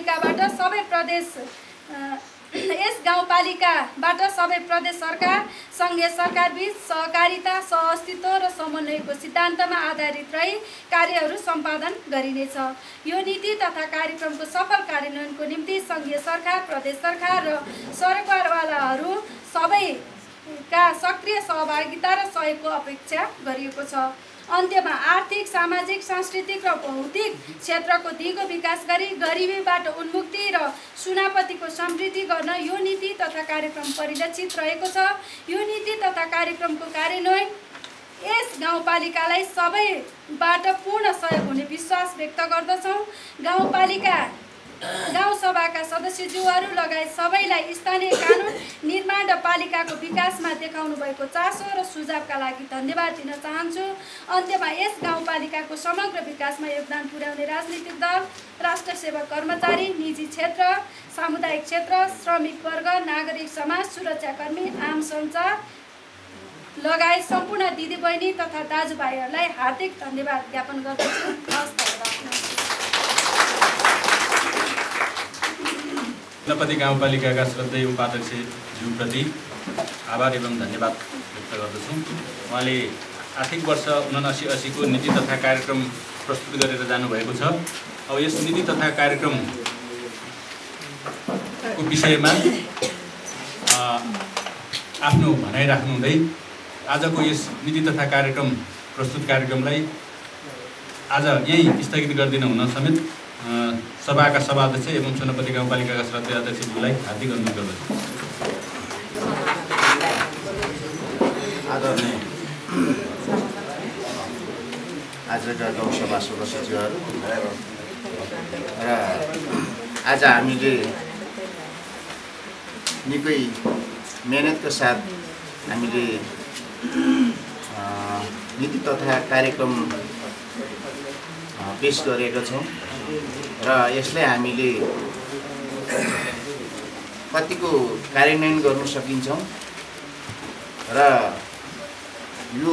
गाउँपालिकाबाट सबै प्रदेश सरकार, सङ्घीय सरकारबीच सहकारिता, सहअस्तित्व र समन्वयको सिद्धान्तमा आधारित रही कार्यहरू सम्पादन गरिनेछ। यो नीति तथा कार्यक्रमको सफल कार्यान्वयनको निम्ति सङ्घीय सरकार, प्रदेश सरकार र सरकारवालाहरू सबैका सक्रिय सहभागिता र सहयोगको अपेक्षा गरिएको छ। अन्त्यमा आर्थिक, सामाजिक, सांस्कृतिक र भौतिक क्षेत्रको दिगो विकास गरी गरिबीबाट उन्मुक्ति र सुनापतिको समृद्धि गर्न यो नीति तथा कार्यक्रम परिलक्षित रहेको छ। यो नीति तथा कार्यक्रमको कार्यान्वयन यस गाउँपालिकालाई सबैबाट पूर्ण सहयोग हुने विश्वास व्यक्त गर्दछौँ। गाउँसभाका सदस्यज्यूहरू लगायत सबैलाई स्थानीय कानुन निर्माण र पालिकाको विकासमा देखाउनु भएको चासो र सुझावका लागि धन्यवाद दिन चाहन्छु। अन्त्यमा यस गाउँपालिकाको समग्र विकासमा योगदान पुर्याउने राजनीतिक दल, राष्ट्र सेवक कर्मचारी, निजी क्षेत्र, सामुदायिक क्षेत्र, श्रमिक वर्ग, नागरिक समाज, सुरक्षाकर्मी, आम सञ्चार लगायत सम्पूर्ण दिदीबहिनी तथा दाजुभाइहरूलाई हार्दिक धन्यवाद ज्ञापन गर्दछु। नपति गाउँपालिकाका श्रद्धेय उपाध्यक्षज्यूप्रति आभार एवं धन्यवाद व्यक्त गर्दछु। उहाँले आर्थिक वर्ष 79-80 को नीति तथा कार्यक्रम प्रस्तुत गरेर जानुभएको छ। अब यस नीति तथा कार्यक्रमको विषयमा आफ्नो भनाइ राख्नुहुँदै आजको यस नीति तथा कार्यक्रम प्रस्तुत कार्यक्रमलाई आज यही स्थगित गरिदिन हुन समेत सभाका सभाध्यक्ष एवं सुनपति गाउँपालिकाका श्रद्धेय अध्यक्षज्यूलाई हार्दिक अनुरोध गर्दछु। आदरणीय आजका गाउँसभा सदस्यज्यूहरू र आज हामीले निकै मेहनतका साथ हामीले नीति तथा कार्यक्रम पेश गरेका छौँ र यसलाई हामीले कतिको कार्यान्वयन गर्न सकिन्छौँ र यो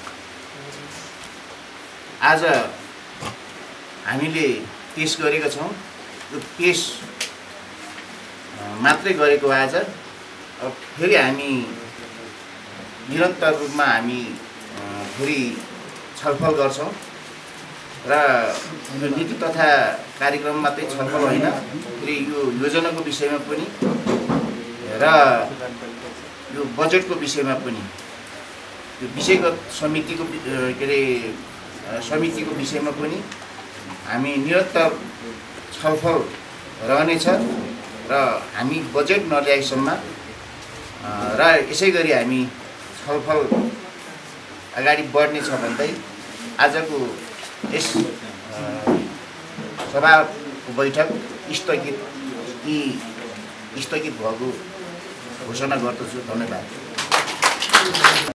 आज हामीले पेश गरेका छौँ। यो पेश मात्रै गरेको आज अब फेरि हामी निरन्तर रूपमा हामी फेरि छलफल गर्छौँ र यो नीति तथा कार्यक्रम मात्रै छलफल होइन, फेरि यो योजनाको विषयमा पनि र यो बजेटको विषयमा पनि यो विषयगत समितिको समितिको विषयमा पनि हामी निरन्तर छलफल रहनेछ र हामी बजेट नल्याएसम्म र यसै गरी हामी छलफल अगाडि बढ्नेछ भन्दै आजको यस सभाको बैठक स्थगित भएको घोषणा गर्दछु। धन्यवाद।